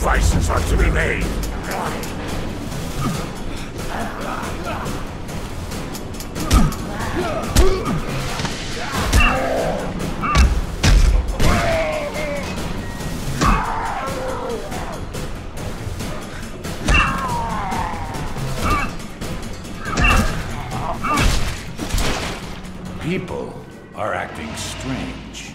sacrifices are to be made. People are acting strange.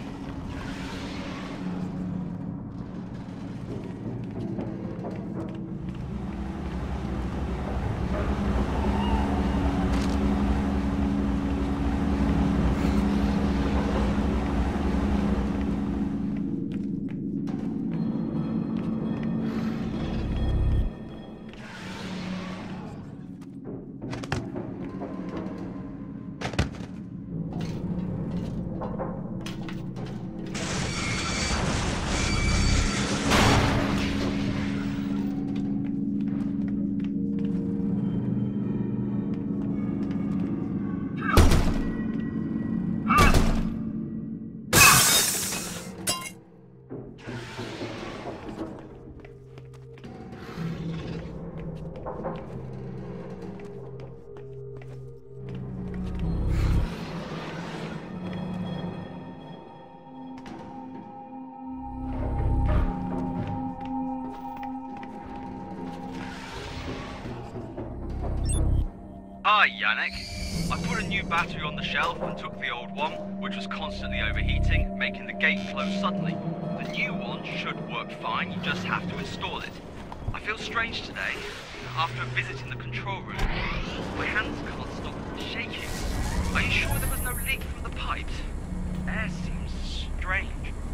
Hi, Yannick. I put a new battery on the shelf and took the old one, which was constantly overheating, making the gate close suddenly. The new one should work fine, you just have to install it. I feel strange today. After visiting the control room, my hands can't stop shaking. Are you sure there was no leak from the pipes? Air seems strange.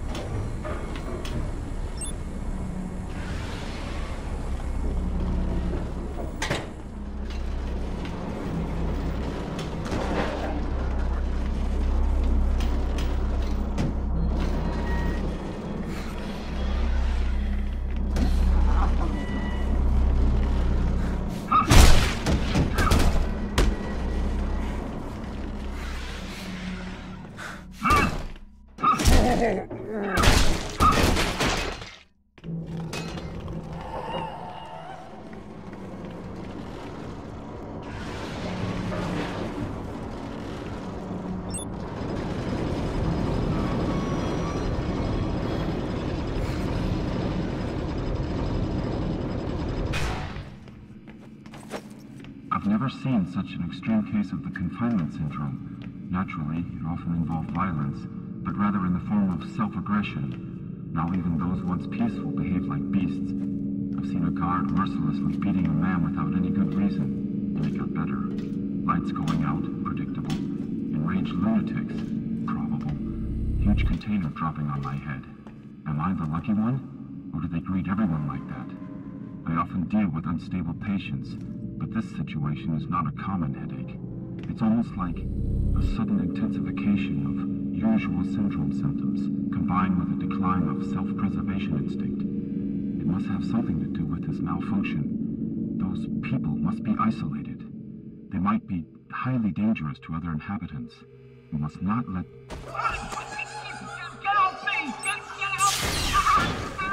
I've never seen such an extreme case of the confinement syndrome. Naturally, it often involved violence, but rather in the form of self-aggression. Now even those once peaceful behave like beasts. I've seen a guard mercilessly beating a man without any good reason, and it got better. Lights going out, predictable. Enraged lunatics, probable. Huge container dropping on my head. Am I the lucky one? Or do they greet everyone like that? I often deal with unstable patients, but this situation is not a common headache. It's almost like a sudden intensification of usual syndrome symptoms, combined with a decline of self-preservation instinct. It must have something to do with his malfunction. Those people must be isolated. They might be highly dangerous to other inhabitants. We must not let... Get off me! Get off me!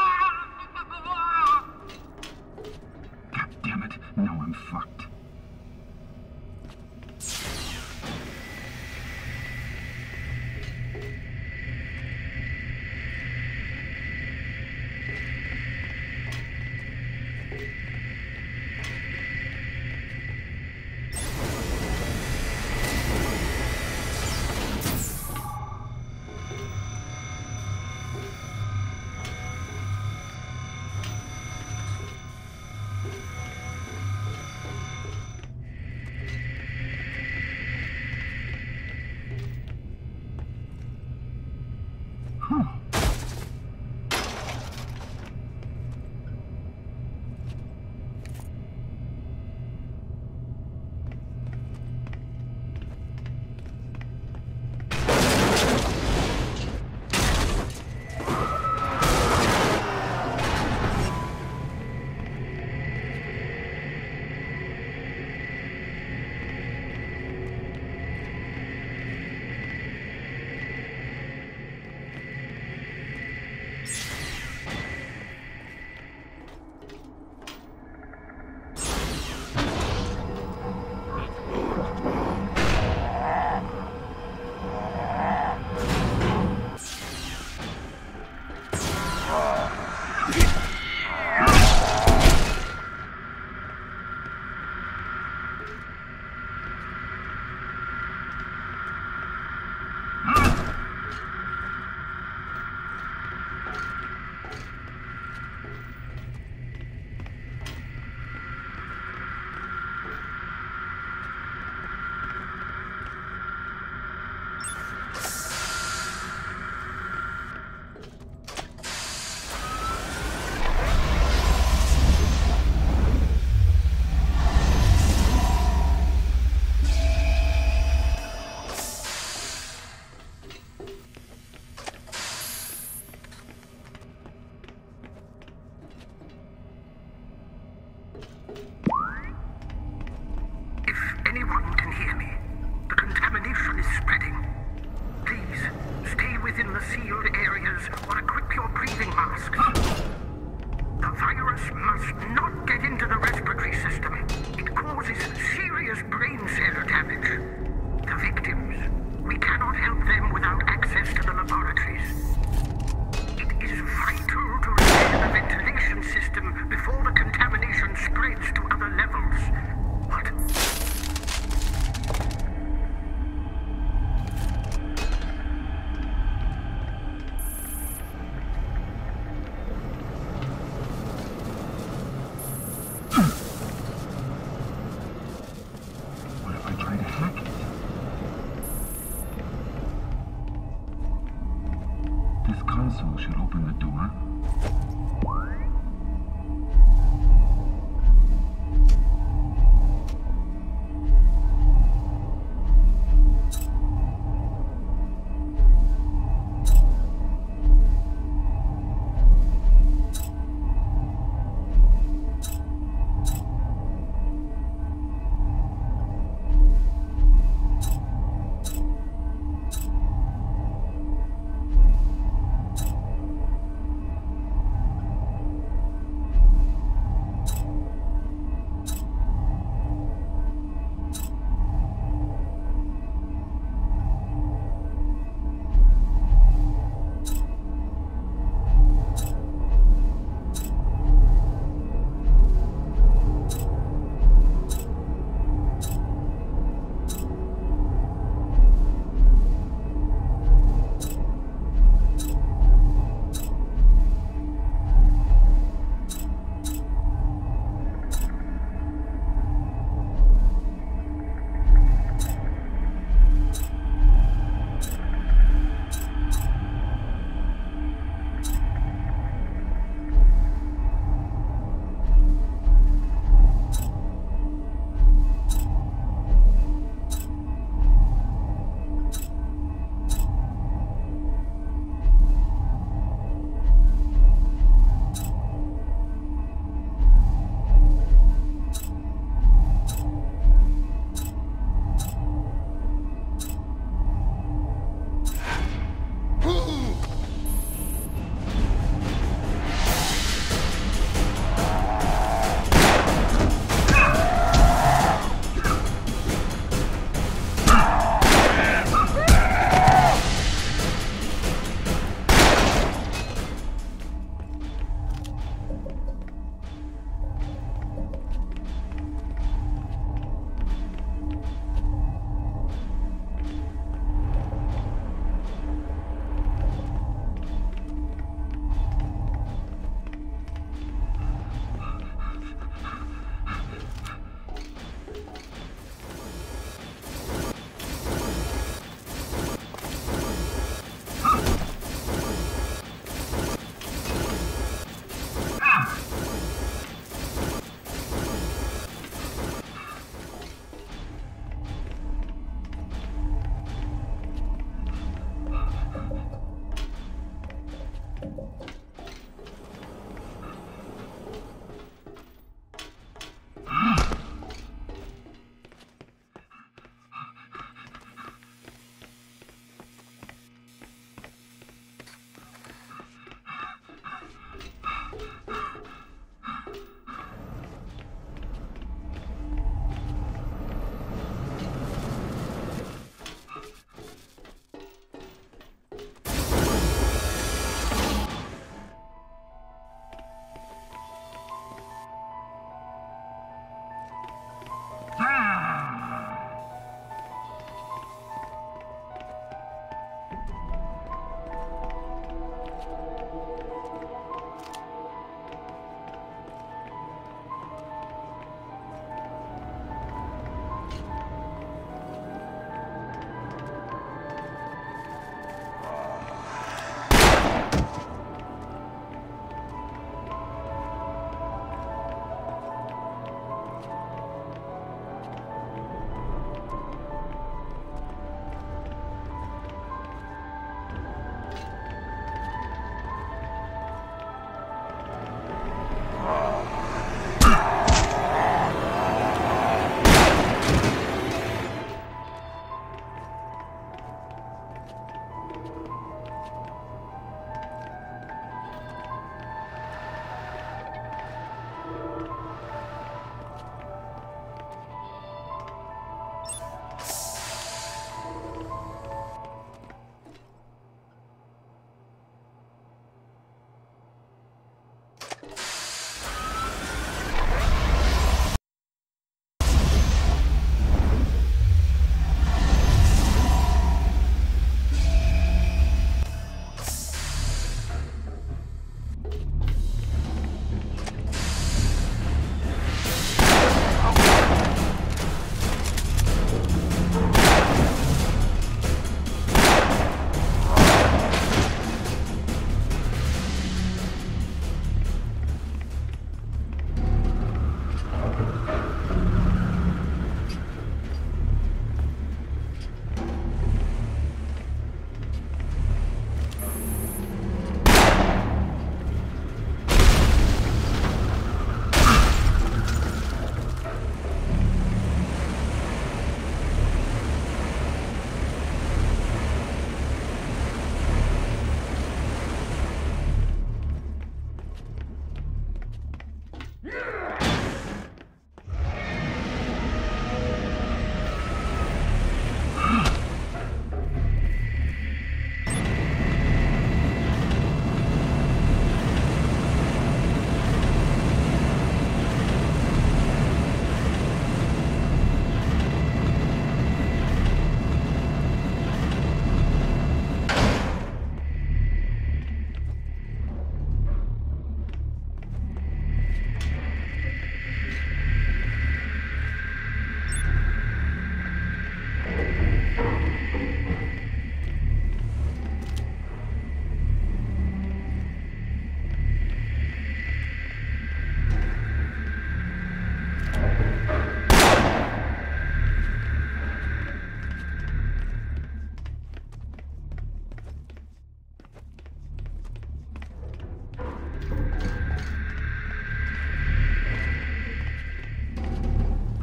God damn it, now I'm fucked. console should open the door.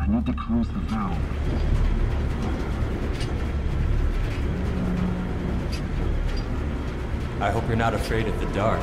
need to close the valve. I hope you're not afraid of the dark.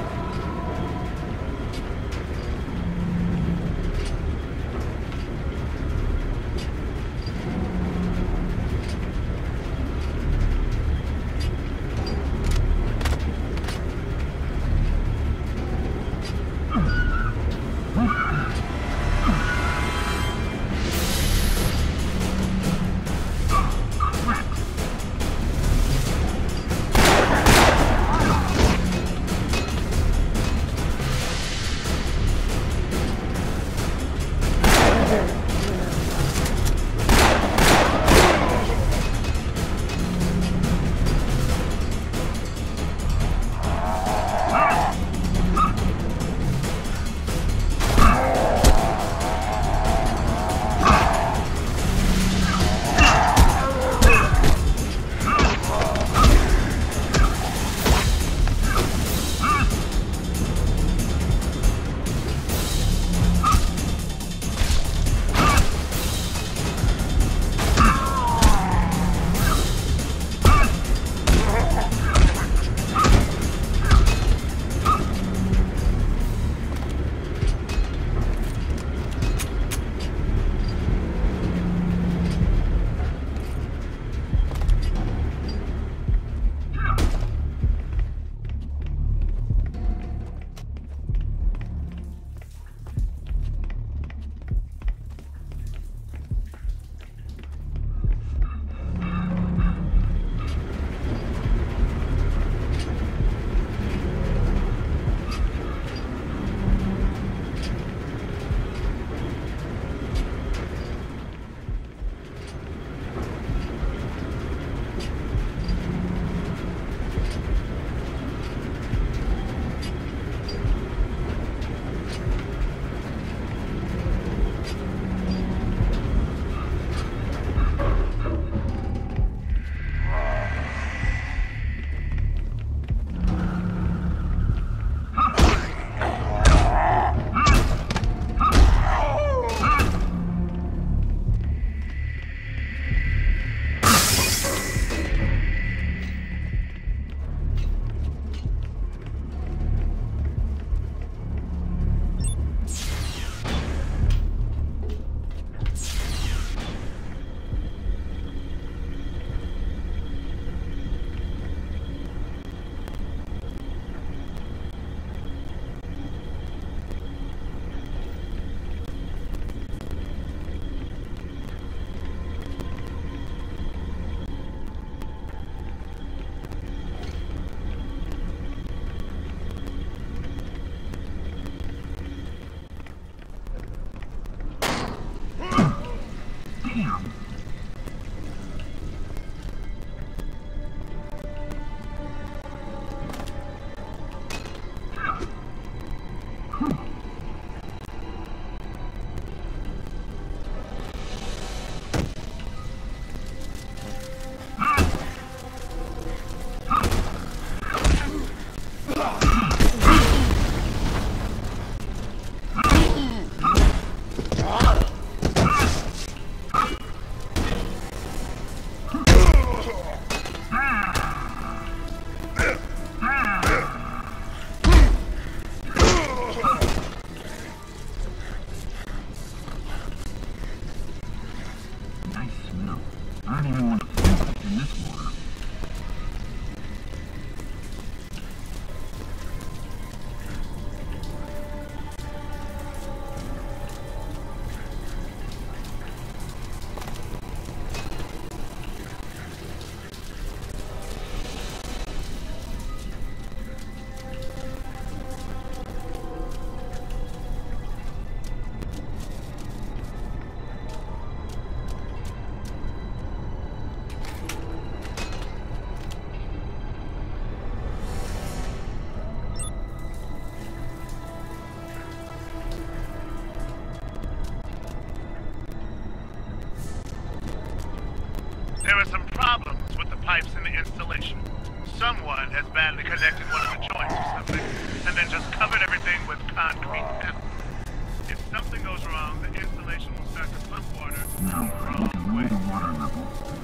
pipes in the installation. Someone has badly connected one of the joints or something, and then just covered everything with concrete panels. If something goes wrong, the installation will start to pump water. Now, we can weigh the water level.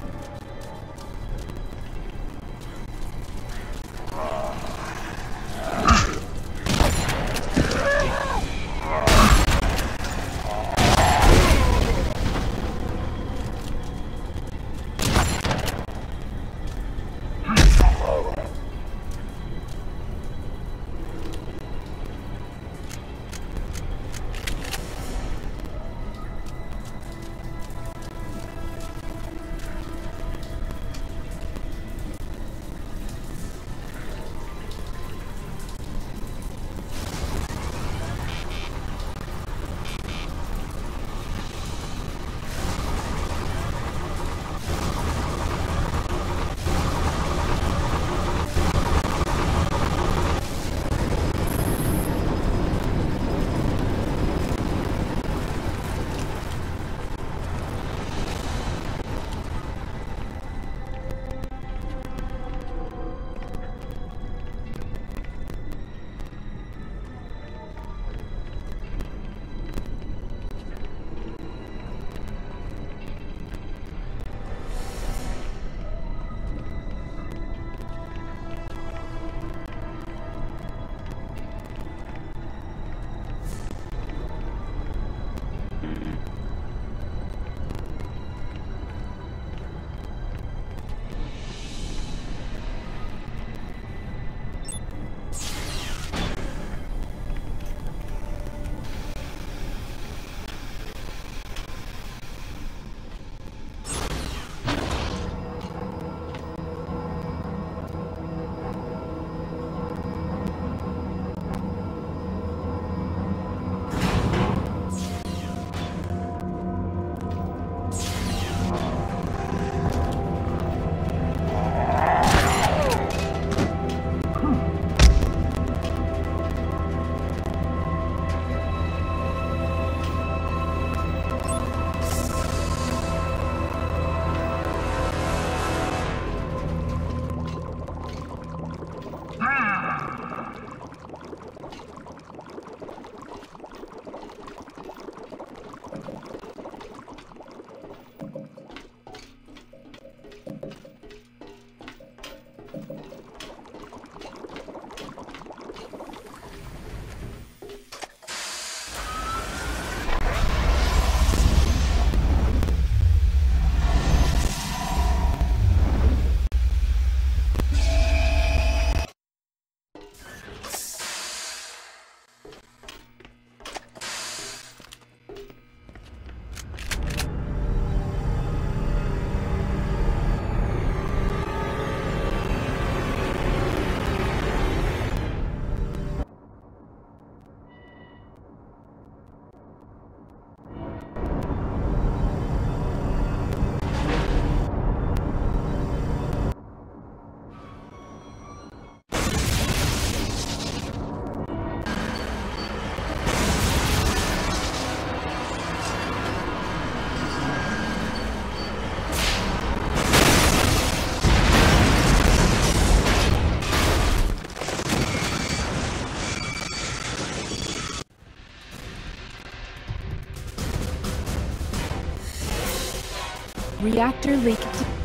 Reactor leak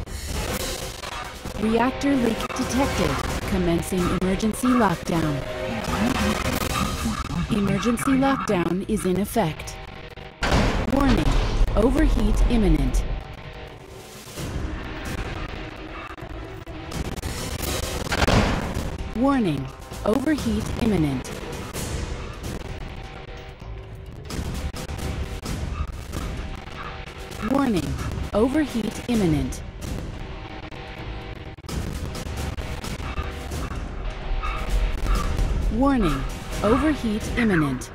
detected. Commencing emergency lockdown. Emergency lockdown is in effect. Warning, overheat imminent. Warning, overheat imminent. Warning, overheat imminent. Warning, overheat imminent.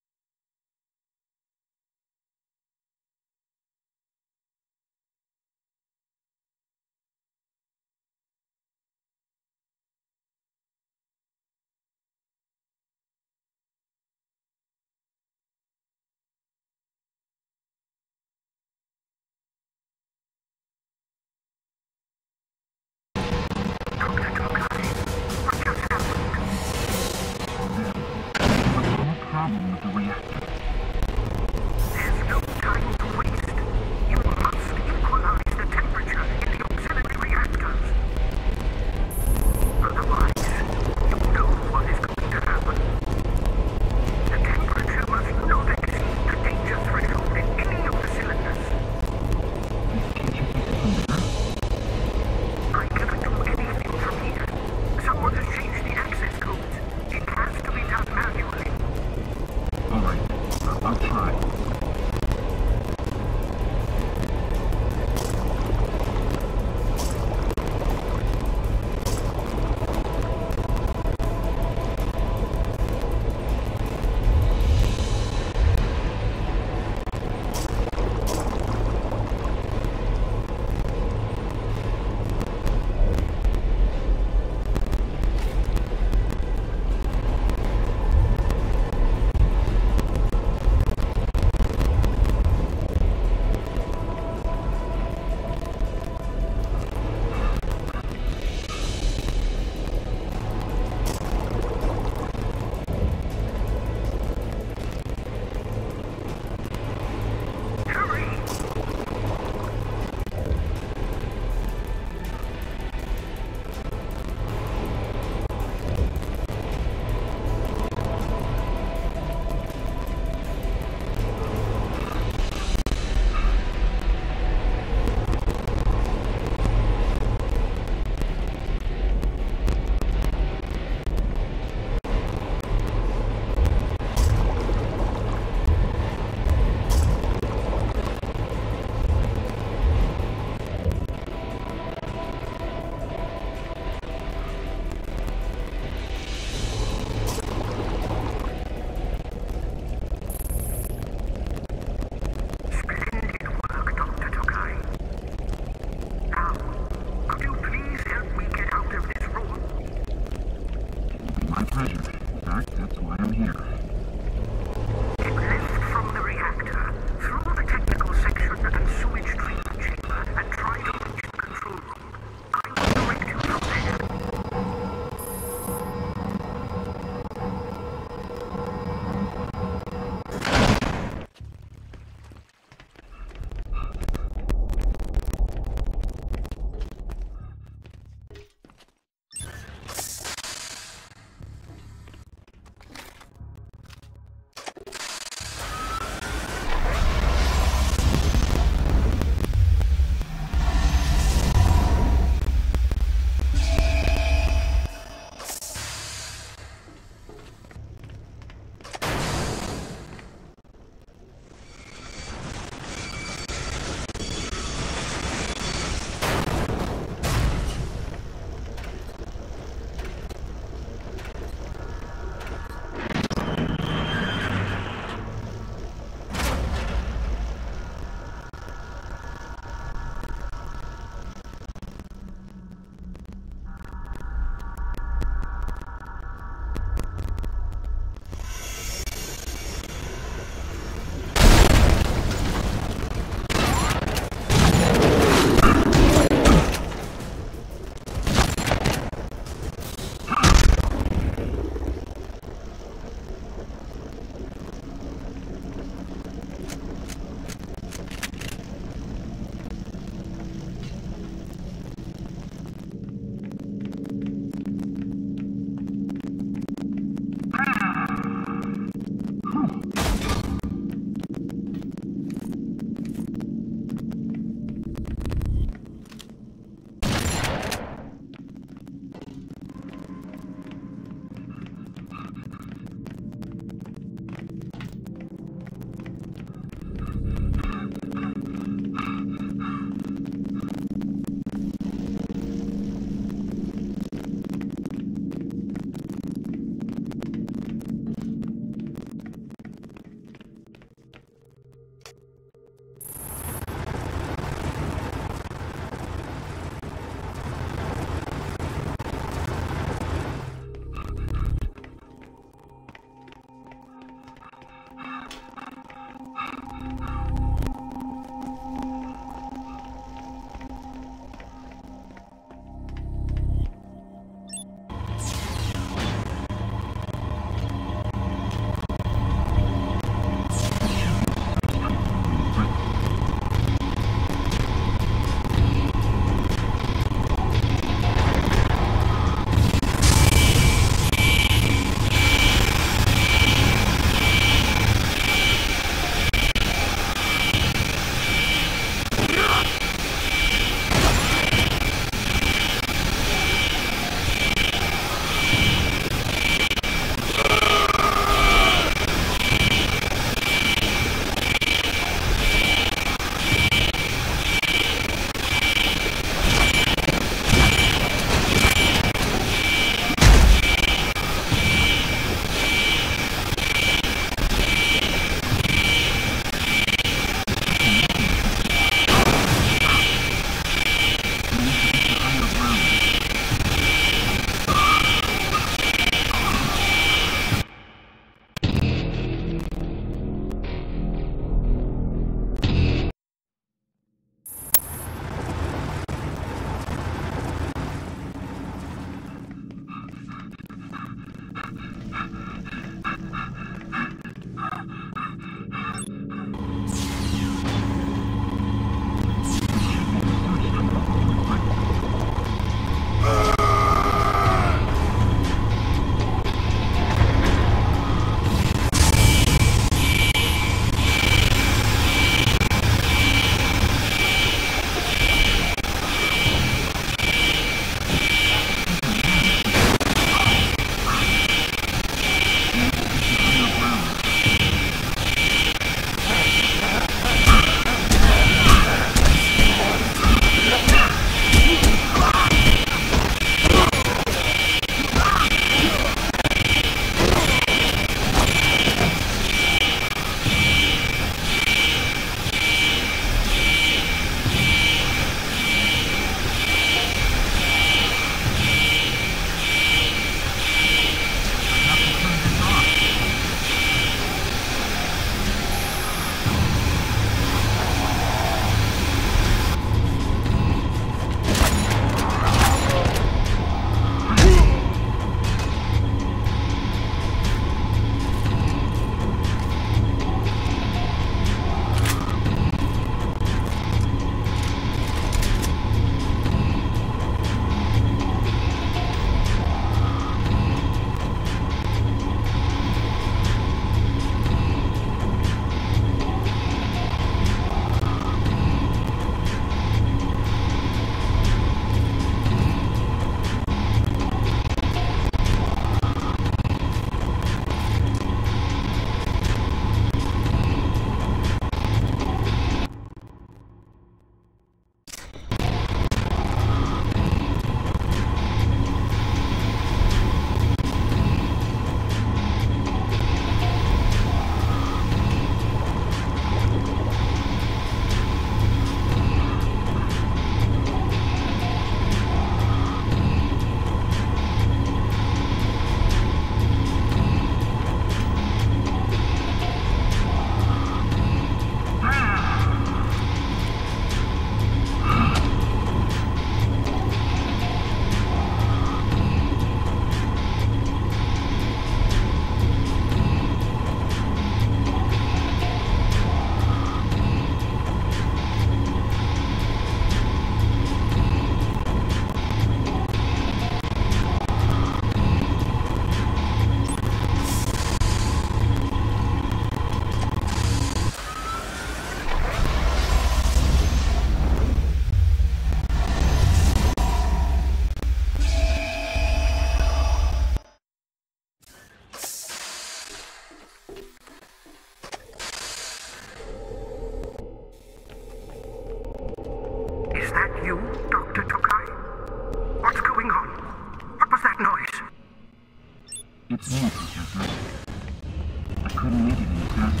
It's me, Professor. I couldn't make it any faster.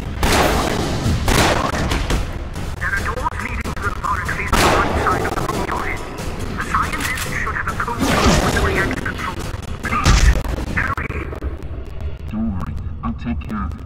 There are doors leading to the laboratories on one side of the room you're in. The scientists should have a code for the reactor control. Please, hurry. Don't worry, I'll take care of it.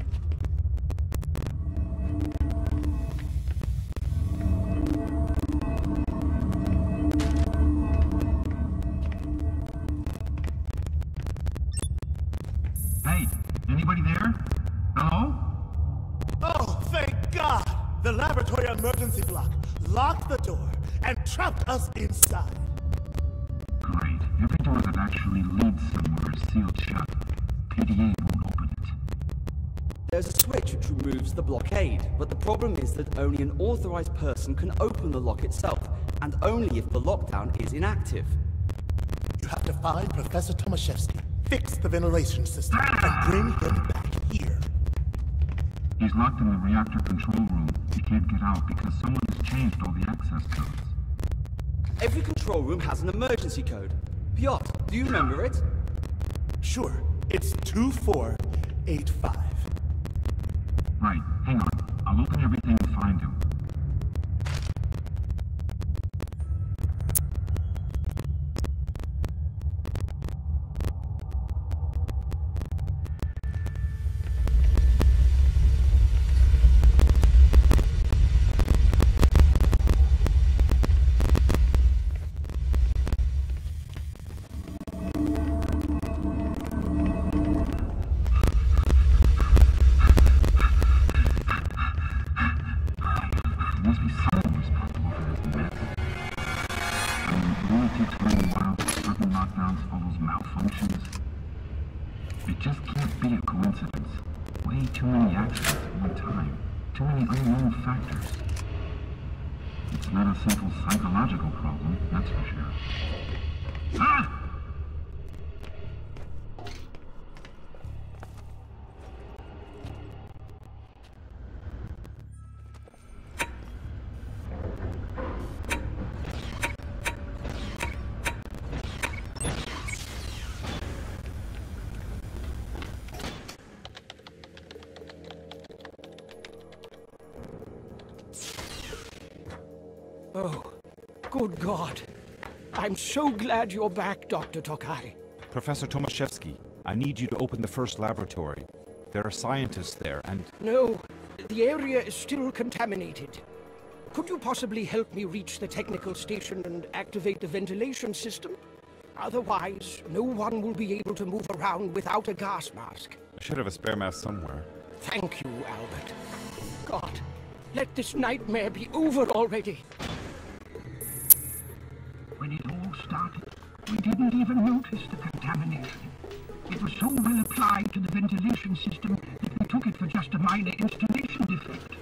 Hey, anybody there? Hello? Oh, thank God! The laboratory emergency block locked the door and trapped us inside. Great. Every door that actually leads somewhere is sealed shut. PDA won't open it. There's a switch which removes the blockade, but the problem is that only an authorized person can open the lock itself, and only if the lockdown is inactive. You have to find Professor Tomaszewski, fix the ventilation system, and bring him back here. He's locked in the reactor control room. He can't get out because someone has changed all the access codes. Every control room has an emergency code. Piotr, do you remember it? Sure, it's 2485. Right, hang on. I'll open everything and find him. There must be someone responsible for this mess. I mean, it only takes a little while for certain lockdowns follows malfunctions. It just can't be a coincidence. Way too many accidents at one time. Too many unknown factors. It's not a simple psychological problem, that's for sure. Ah! Oh, good God. I'm so glad you're back, Dr. Tokai. Professor Tomaszewski, I need you to open the first laboratory. There are scientists there, and... No, the area is still contaminated. Could you possibly help me reach the technical station and activate the ventilation system? Otherwise, no one will be able to move around without a gas mask. I should have a spare mask somewhere. Thank you, Albert. God, let this nightmare be over already. When it all started, we didn't even notice the contamination. It was so well applied to the ventilation system that we took it for just a minor installation defect.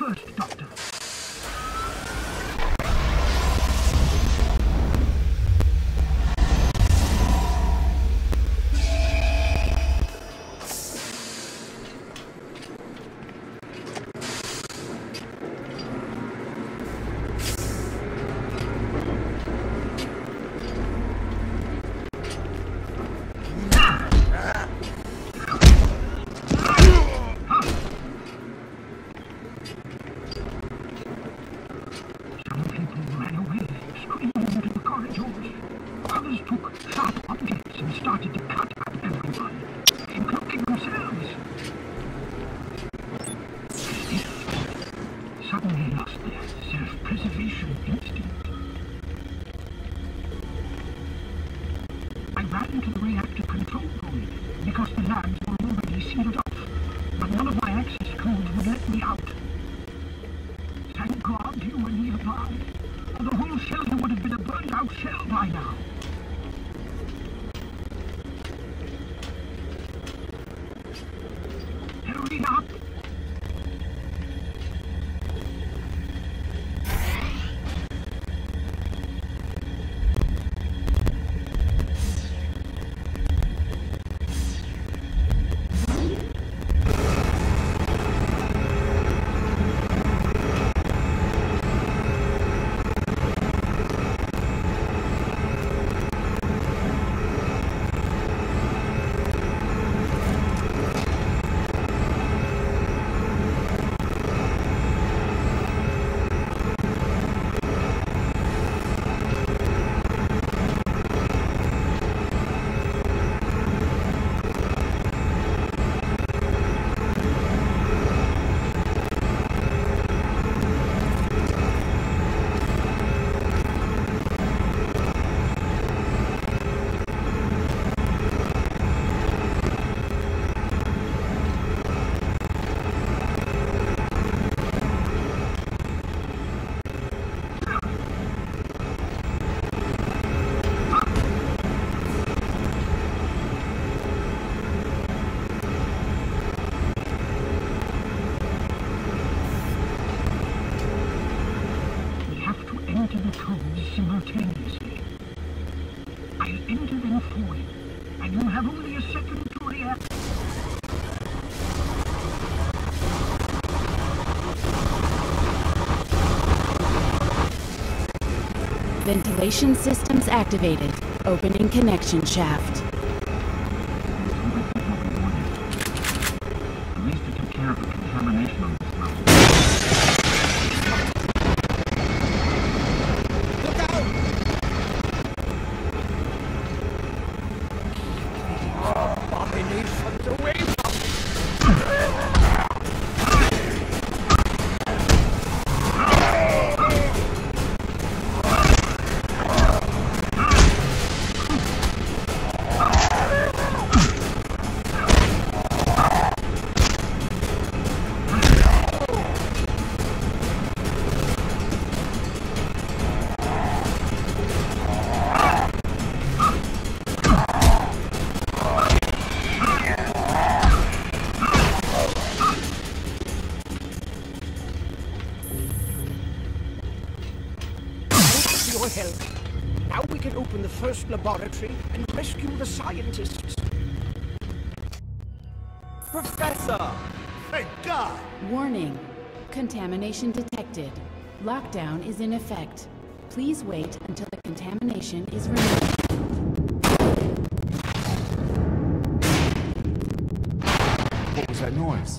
first, Doctor. Simultaneously. I'll enter them for you, and you have only a second to react. Ventilation systems activated. Opening connection shaft. At least it took care of the contamination on this level. Now we can open the first laboratory and rescue the scientists. Professor! Thank God! Warning. Contamination detected. Lockdown is in effect. Please wait until the contamination is removed. What was that noise?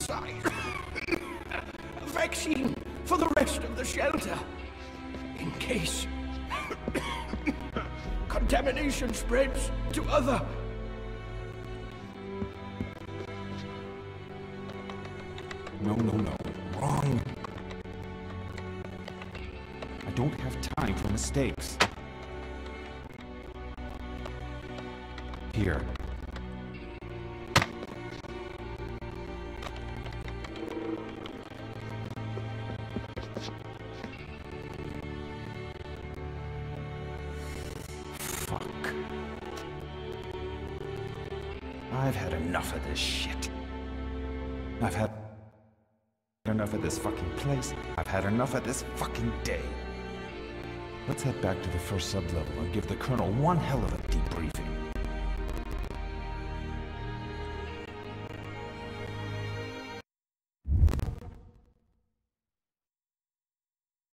inside. A vaccine for the rest of the shelter. In case contamination spreads to other... No, wrong. I don't have time for mistakes. Here. Fuck. I've had enough of this shit. I've had enough of this fucking place. I've had enough of this fucking day. Let's head back to the first sublevel and give the Colonel one hell of a debriefing.